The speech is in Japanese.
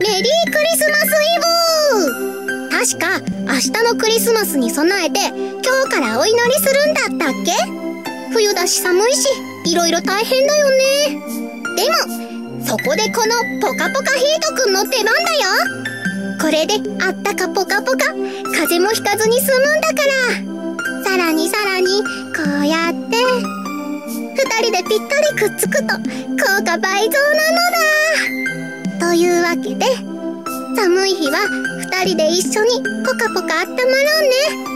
メリークリスマスイブ。確か明日のクリスマスに備えて今日からお祈りするんだったっけ。冬だし寒いしいろいろ大変だよね。でもそこでこのポカポカヒートくんの出番だよ。これであったかポカポカ、風邪もひかずに済むんだから。さらにこうやって2人でぴったりくっつくと効果倍増なのだ。というわけで寒い日は2人で一緒にポカポカあったまろうね。